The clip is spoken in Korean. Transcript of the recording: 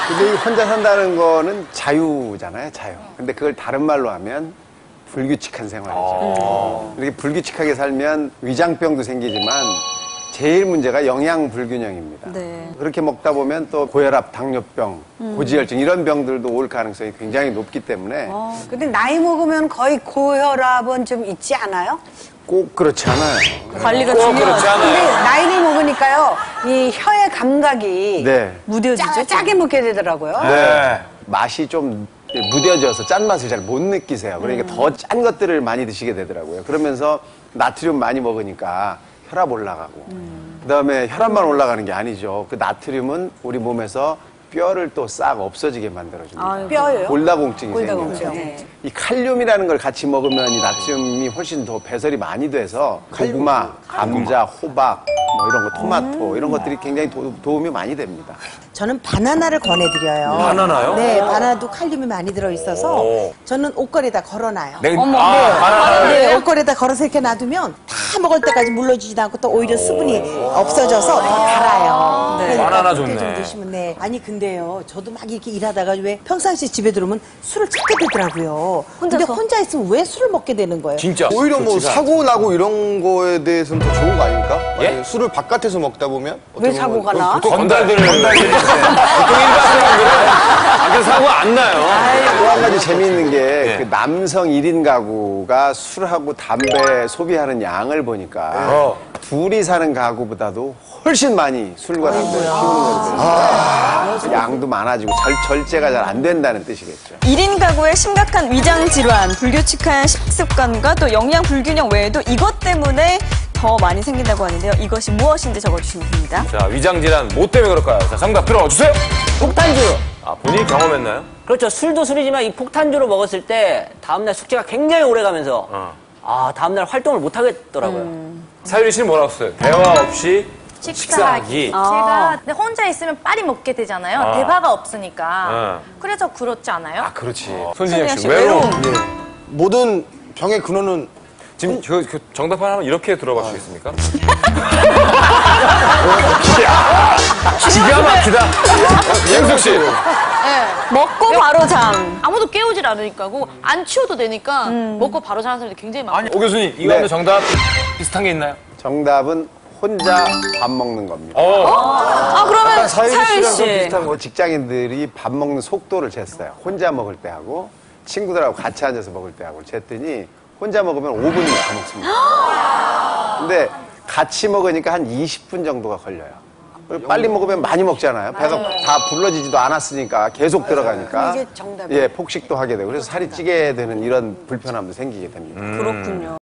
근데 이 혼자 산다는 거는 자유잖아요, 자유. 근데 그걸 다른 말로 하면 불규칙한 생활이죠. 이렇게 불규칙하게 살면 위장병도 생기지만 제일 문제가 영양 불균형입니다. 네. 그렇게 먹다 보면 또 고혈압, 당뇨병, 고지혈증 이런 병들도 올 가능성이 굉장히 높기 때문에 근데 나이 먹으면 거의 고혈압은 좀 있지 않아요? 꼭 그렇지 않아요. 관리가 그렇지 중요하죠. 않아요. 근데 나이를 먹으니까요, 이 혀의 감각이 네. 무뎌지죠. 짜게 먹게 되더라고요. 네. 맛이 좀 무뎌져서 짠맛을 잘 못 느끼세요. 그러니까 더 짠 것들을 많이 드시게 되더라고요. 그러면서 나트륨 많이 먹으니까 혈압 올라가고 그다음에 혈압만 올라가는 게 아니죠. 그 나트륨은 우리 몸에서 뼈를 또 싹 없어지게 만들어줍니다. 뼈예요? 골다공증이 골다공증. 생겨요. 네. 이 칼륨이라는 걸 같이 먹으면 이 나트륨이 훨씬 더 배설이 많이 돼서 고구마, 감자, 호박, 뭐 이런 거, 토마토 이런 것들이 굉장히 도움이 많이 됩니다. 저는 바나나를 권해드려요. 바나나요? 네, 바나나도 칼륨이 많이 들어있어서 저는 옷걸이에다 걸어놔요. 네. 바나나. 네, 옷걸이에다 걸어서 이렇게 놔두면 다 먹을 때까지 물러지지도 않고 또 오히려 수분이 없어져서 더 달아요. 네. 그러니까 바나나 그렇게 좋네. 좀 드시면 네. 아니 근데요, 저도 막 이렇게 일하다가 왜 평상시에 집에 들어오면 술을 찾게 되더라고요. 근데 혼자 있으면 왜 술을 먹게 되는 거예요? 진짜. 오히려 뭐 사고 나고 이런 거에 대해서는 더 좋은 거 아닙니까? 예? 만약에 술을 바깥에서 먹다 보면 왜 사고가 나? 건달들. 보통 일반 사람들은 밖에서 사고 안 나요. 또 한 가지 재미있는 게 그 남성 1인 가구가 술하고 담배 소비하는 양을 보니까 둘이 사는 가구보다도 훨씬 많이 술과 담배를 피우는 거거든요. 양도 많아지고 절제가 잘 안 된다는 뜻이겠죠. 1인 가구의 심각한 위장 질환, 불규칙한 식습관과 또 영양 불균형 외에도 이것 때문에 더 많이 생긴다고 하는데요. 이것이 무엇인지 적어주시면 됩니다. 자, 위장질환 뭐 때문에 그럴까요? 자, 정답 들어주세요. 폭탄주. 아, 본인이 경험했나요? 그렇죠. 술도 술이지만 이 폭탄주를 먹었을 때 다음날 숙제가 굉장히 오래 가면서 다음날 활동을 못 하겠더라고요. 사유리 씨는 뭐라고 했어요? 대화 없이 식사하기. 제가 근데 혼자 있으면 빨리 먹게 되잖아요. 대화가 없으니까. 어. 그래서 그렇지 않아요? 그렇지. 손진영 씨, 외로움. 모든 병의 근원은 지금 그 정답 하나만 이렇게 들어봐 주시겠습니까? 기가 막히다. 이영석 씨. 먹고 바로 잠. 아무도 깨우질 않으니까 안 치워도 되니까 먹고 바로 자는 사람들이 굉장히 많아요. 오 교수님, 이거는 정답 비슷한 게 있나요? 정답은 혼자 밥 먹는 겁니다. 그러면 사유리 사유리 씨랑 좀 씨. 비슷한 거 직장인들이 밥 먹는 속도를 쟀어요. 혼자 먹을 때 하고 친구들하고 같이 앉아서 먹을 때 하고 쟀더니 혼자 먹으면 5분이면 다 먹습니다. 근데 같이 먹으니까 한 20분 정도가 걸려요. 빨리 먹으면 많이 먹잖아요. 배가 다 불러지지도 않았으니까 계속 들어가니까 이게 정답이에요. 예, 폭식도 하게 되고 그래서 살이 찌게 되는 이런 불편함도 생기게 됩니다. 그렇군요.